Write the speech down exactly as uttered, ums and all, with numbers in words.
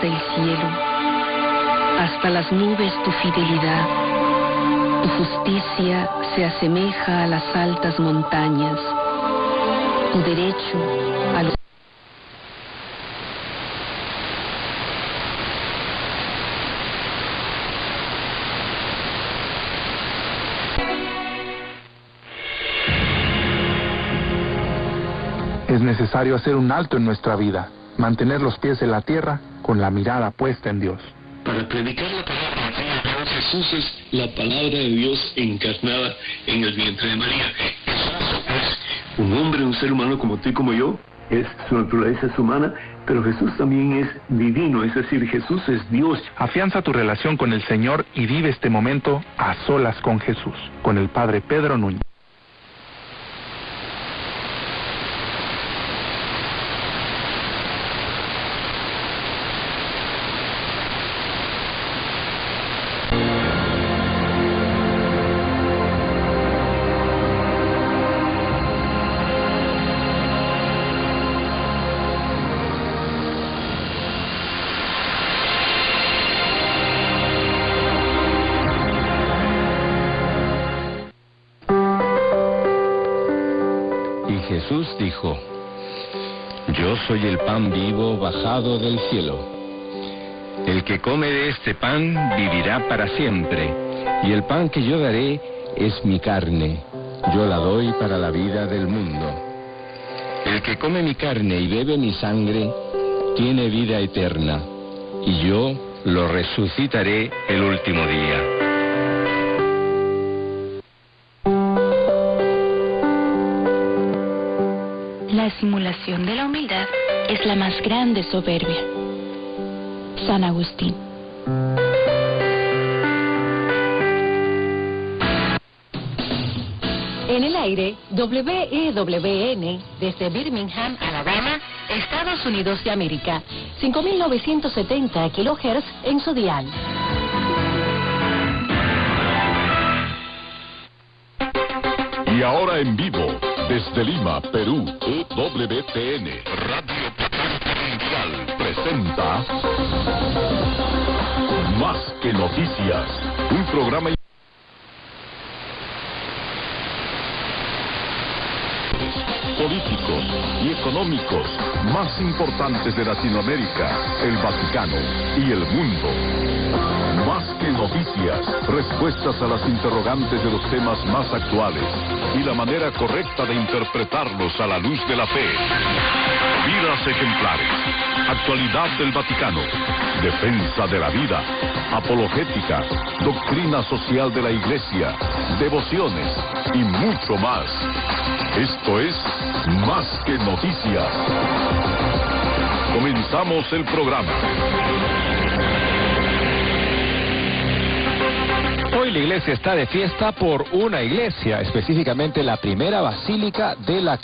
hasta el cielo, hasta las nubes tu fidelidad. Tu justicia se asemeja a las altas montañas, tu derecho a los... Es necesario hacer un alto en nuestra vida, mantener los pies en la tierra con la mirada puesta en Dios. Para predicar la palabra de Dios, Jesús es la palabra de Dios encarnada en el vientre de María. Jesús es un hombre, un ser humano como tú y como yo. Es, su naturaleza es humana, pero Jesús también es divino, es decir, Jesús es Dios. Afianza tu relación con el Señor y vive este momento a solas con Jesús, con el Padre Pedro Núñez. Jesús dijo: Yo soy el pan vivo bajado del cielo. El que come de este pan vivirá para siempre, y el pan que yo daré es mi carne. Yo la doy para la vida del mundo. El que come mi carne y bebe mi sangre tiene vida eterna, y yo lo resucitaré el último día. La simulación de la humildad es la más grande soberbia. San Agustín. En el aire, W E W N, desde Birmingham, Alabama, Estados Unidos de América, cinco mil novecientos setenta kilohertz en su dial. Y ahora en vivo, desde Lima, Perú, E W T N, Radio Potente Mundial, presenta Más que Noticias, un programa políticos y económicos más importantes de Latinoamérica, el Vaticano y el mundo. Más que noticias, respuestas a las interrogantes de los temas más actuales y la manera correcta de interpretarlos a la luz de la fe. Vidas ejemplares, actualidad del Vaticano, defensa de la vida, apologética, doctrina social de la Iglesia, devociones y mucho más. Esto es Más que Noticias. Comenzamos el programa. Hoy la iglesia está de fiesta por una iglesia, específicamente la primera basílica de la